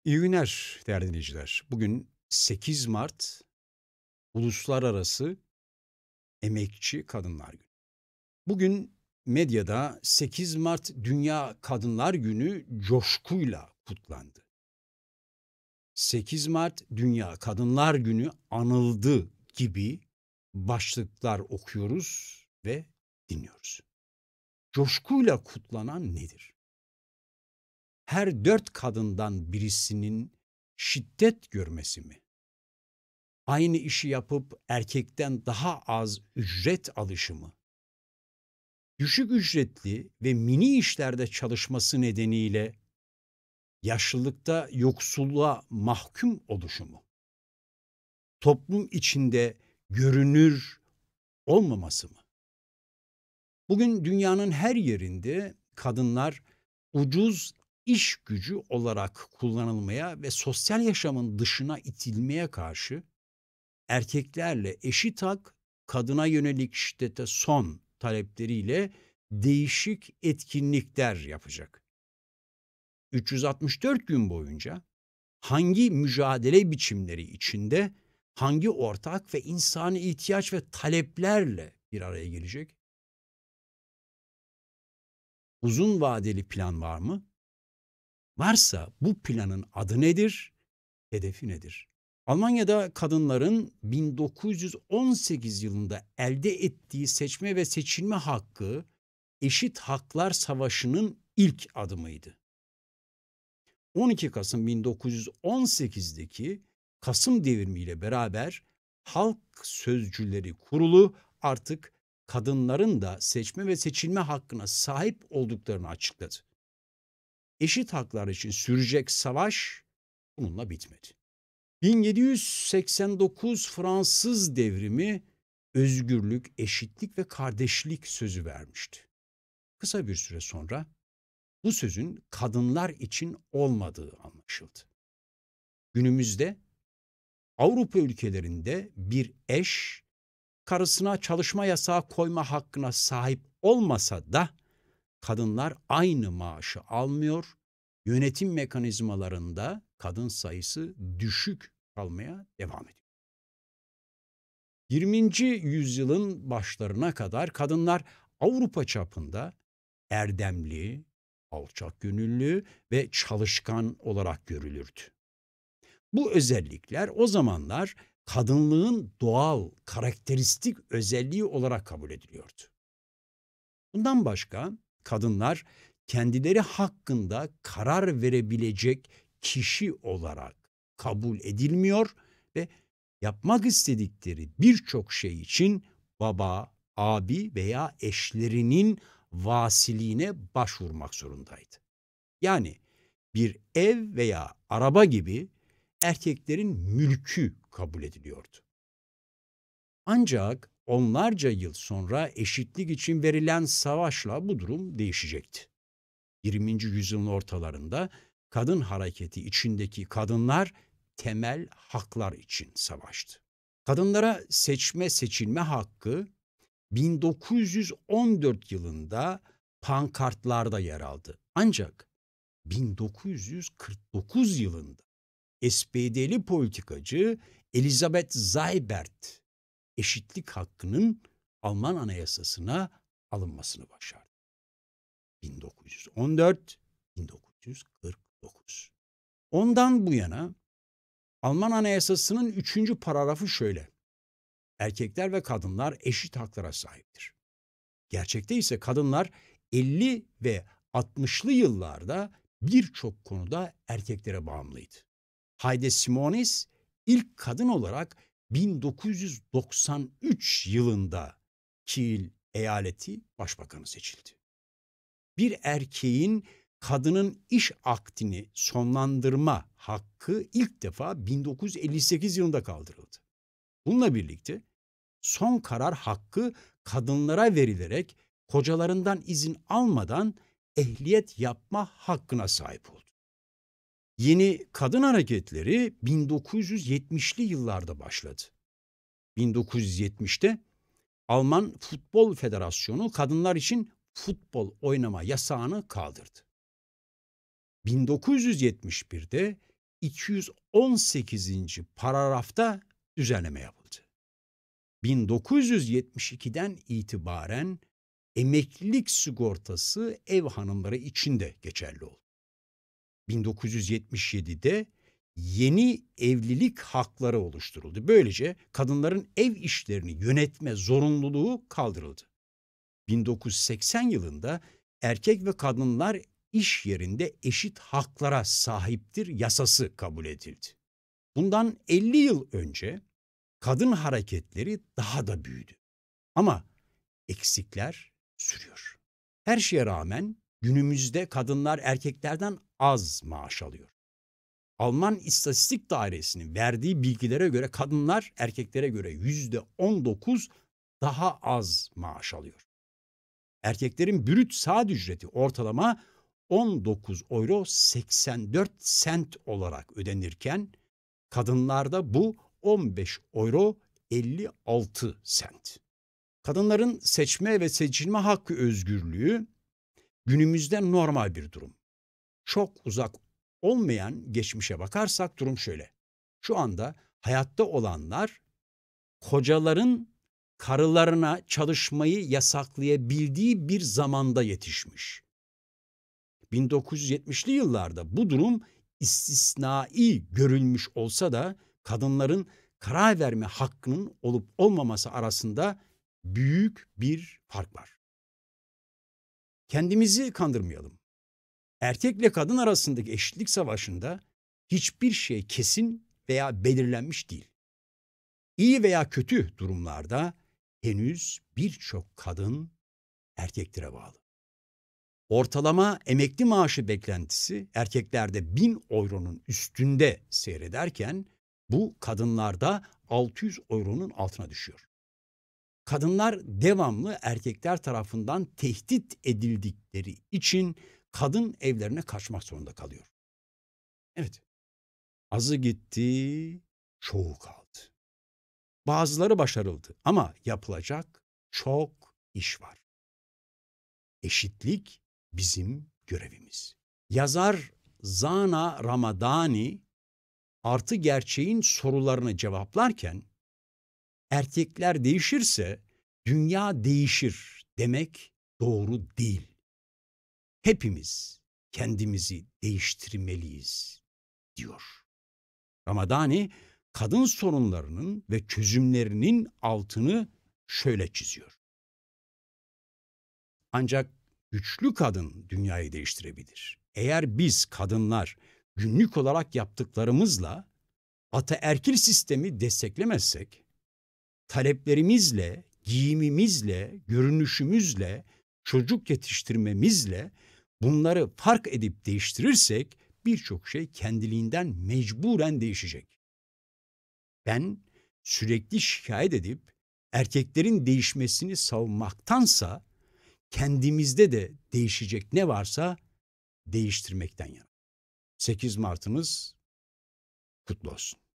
İyi günler değerli dinleyiciler. Bugün 8 Mart Uluslararası Emekçi Kadınlar Günü. Bugün medyada 8 Mart Dünya Kadınlar Günü coşkuyla kutlandı. 8 Mart Dünya Kadınlar Günü anıldı gibi başlıklar okuyoruz ve dinliyoruz. Coşkuyla kutlanan nedir? Her 4 kadından birisinin şiddet görmesi mi? Aynı işi yapıp erkekten daha az ücret alışı mı? Düşük ücretli ve mini işlerde çalışması nedeniyle yaşlılıkta yoksulluğa mahkum oluşu mu? Toplum içinde görünür olmaması mı? Bugün dünyanın her yerinde kadınlar ucuz iş gücü olarak kullanılmaya ve sosyal yaşamın dışına itilmeye karşı erkeklerle eşit hak, kadına yönelik şiddete son talepleriyle değişik etkinlikler yapacak. 364 gün boyunca hangi mücadele biçimleri içinde hangi ortak ve insani ihtiyaç ve taleplerle bir araya gelecek? Uzun vadeli plan var mı? Varsa bu planın adı nedir? Hedefi nedir? Almanya'da kadınların 1918 yılında elde ettiği seçme ve seçilme hakkı Eşit Haklar Savaşı'nın ilk adımıydı. 12 Kasım 1918'deki Kasım Devrimi ile beraber Halk Sözcüleri Kurulu artık kadınların da seçme ve seçilme hakkına sahip olduklarını açıkladı. Eşit haklar için sürecek savaş bununla bitmedi. 1789 Fransız Devrimi özgürlük, eşitlik ve kardeşlik sözü vermişti. Kısa bir süre sonra bu sözün kadınlar için olmadığı anlaşıldı. Günümüzde Avrupa ülkelerinde bir eş karısına çalışma yasağı koyma hakkına sahip olmasa da kadınlar aynı maaşı almıyor, yönetim mekanizmalarında kadın sayısı düşük kalmaya devam ediyor. 20. yüzyılın başlarına kadar kadınlar Avrupa çapında erdemli, alçak gönüllü ve çalışkan olarak görülürdü. Bu özellikler o zamanlar kadınlığın doğal, karakteristik özelliği olarak kabul ediliyordu. Bundan başka kadınlar kendileri hakkında karar verebilecek kişi olarak kabul edilmiyor ve yapmak istedikleri birçok şey için baba, abi veya eşlerinin vasiliğine başvurmak zorundaydı. Yani bir ev veya araba gibi erkeklerin mülkü kabul ediliyordu. Ancak onlarca yıl sonra eşitlik için verilen savaşla bu durum değişecekti. 20. yüzyılın ortalarında kadın hareketi içindeki kadınlar temel haklar için savaştı. Kadınlara seçme seçilme hakkı 1914 yılında pankartlarda yer aldı. Ancak 1949 yılında SPD'li politikacı Elisabeth Seibert eşitlik hakkının Alman Anayasasına alınmasını başardı. 1914-1949. Ondan bu yana Alman Anayasası'nın 3. paragrafı şöyle: erkekler ve kadınlar eşit haklara sahiptir. Gerçekte ise kadınlar 50 ve 60'lı yıllarda birçok konuda erkeklere bağımlıydı. Hayde Simonis ilk kadın olarak 1993 yılında Kiel eyaleti başbakanı seçildi. Bir erkeğin kadının iş akdini sonlandırma hakkı ilk defa 1958 yılında kaldırıldı. Bununla birlikte son karar hakkı kadınlara verilerek kocalarından izin almadan ehliyet yapma hakkına sahip oldu. Yeni kadın hareketleri 1970'li yıllarda başladı. 1970'te Alman Futbol Federasyonu kadınlar için futbol oynama yasağını kaldırdı. 1971'de 218. paragrafta düzenleme yapıldı. 1972'den itibaren emeklilik sigortası ev hanımları için de geçerli oldu. 1977'de yeni evlilik hakları oluşturuldu. Böylece kadınların ev işlerini yönetme zorunluluğu kaldırıldı. 1980 yılında erkek ve kadınlar iş yerinde eşit haklara sahiptir yasası kabul edildi. Bundan 50 yıl önce kadın hareketleri daha da büyüdü. Ama eksikler sürüyor. Her şeye rağmen günümüzde kadınlar erkeklerden az maaş alıyor. Alman İstatistik Dairesi'nin verdiği bilgilere göre kadınlar erkeklere göre %19 daha az maaş alıyor. Erkeklerin brüt saat ücreti ortalama 19,84 euro olarak ödenirken kadınlarda bu 15,56 euro. Kadınların seçme ve seçilme hakkı özgürlüğü günümüzde normal bir durum. Çok uzak olmayan geçmişe bakarsak durum şöyle. Şu anda hayatta olanlar kocaların karılarına çalışmayı yasaklayabildiği bir zamanda yetişmiş. 1970'li yıllarda bu durum istisnai görülmüş olsa da kadınların karar verme hakkının olup olmaması arasında büyük bir fark var. Kendimizi kandırmayalım. Erkekle kadın arasındaki eşitlik savaşında hiçbir şey kesin veya belirlenmiş değil. İyi veya kötü durumlarda henüz birçok kadın erkeklere bağlı. Ortalama emekli maaşı beklentisi erkeklerde 1000 euronun üstünde seyrederken bu kadınlarda 600 euronun altına düşüyor. Kadınlar devamlı erkekler tarafından tehdit edildikleri için kadın evlerine kaçmak zorunda kalıyor. Evet, azı gitti, çoğu kaldı. Bazıları başarıldı ama yapılacak çok iş var. Eşitlik bizim görevimiz. Yazar Zana Ramadani artı gerçeğin sorularını cevaplarken erkekler değişirse dünya değişir demek doğru değil. Hepimiz kendimizi değiştirmeliyiz diyor. Ramadani kadın sorunlarının ve çözümlerinin altını şöyle çiziyor. Ancak güçlü kadın dünyayı değiştirebilir. Eğer biz kadınlar günlük olarak yaptıklarımızla ataerkil sistemi desteklemezsek, taleplerimizle, giyimimizle, görünüşümüzle, çocuk yetiştirmemizle bunları fark edip değiştirirsek birçok şey kendiliğinden mecburen değişecek. Ben sürekli şikayet edip erkeklerin değişmesini savunmaktansa kendimizde de değişecek ne varsa değiştirmekten yana. 8 Mart'ımız kutlu olsun.